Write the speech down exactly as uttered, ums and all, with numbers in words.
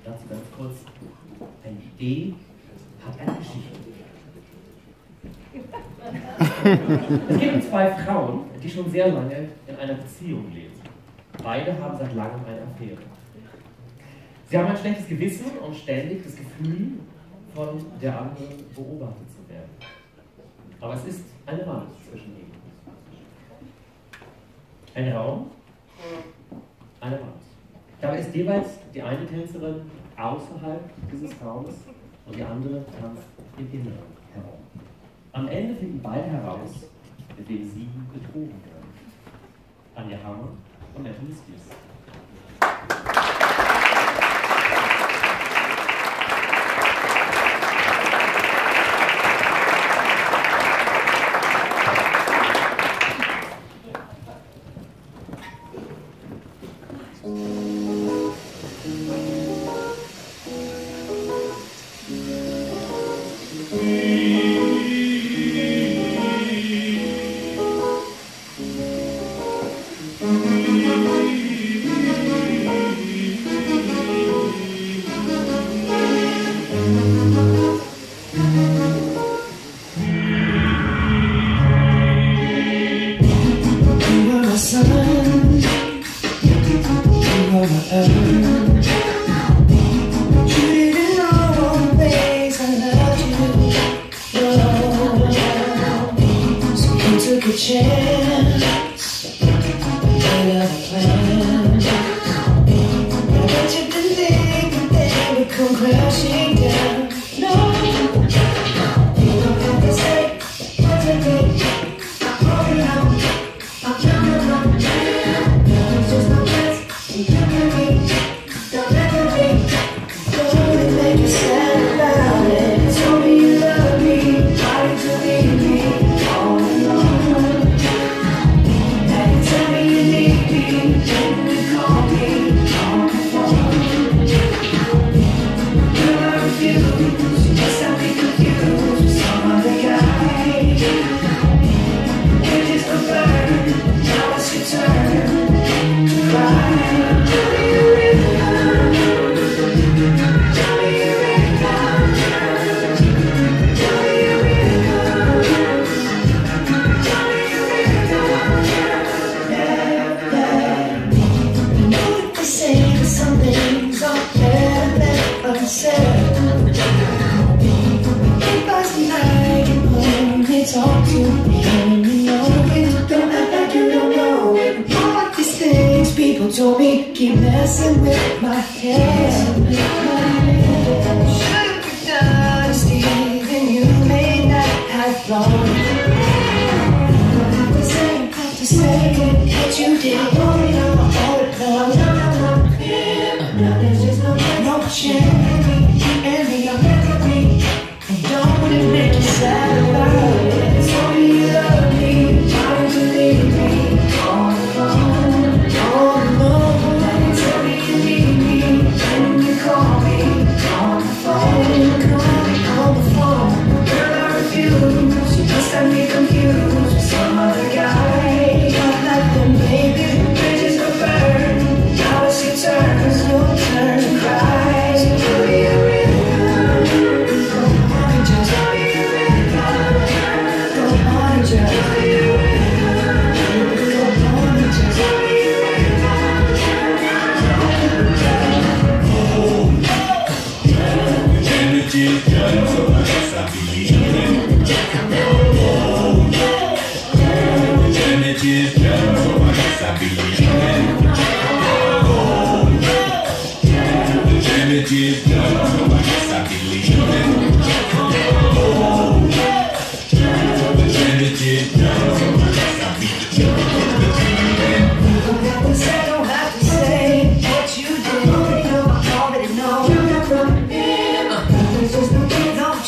dazu ganz kurz, eine Idee hat eine Geschichte. Es geht um zwei Frauen, die schon sehr lange in einer Beziehung leben. Beide haben seit langem eine Affäre. Sie haben ein schlechtes Gewissen und ständig das Gefühl, von der anderen beobachtet zu werden. Aber es ist eine Wand zwischen ihnen. Ein Raum, eine Wand. Dabei ist jeweils die eine Tänzerin außerhalb dieses Raumes und die andere tanzt im Inneren herum. Am Ende finden beide heraus, mit wem sie betrogen werden. Anja Hamann und Natalie Speer. Just no kids on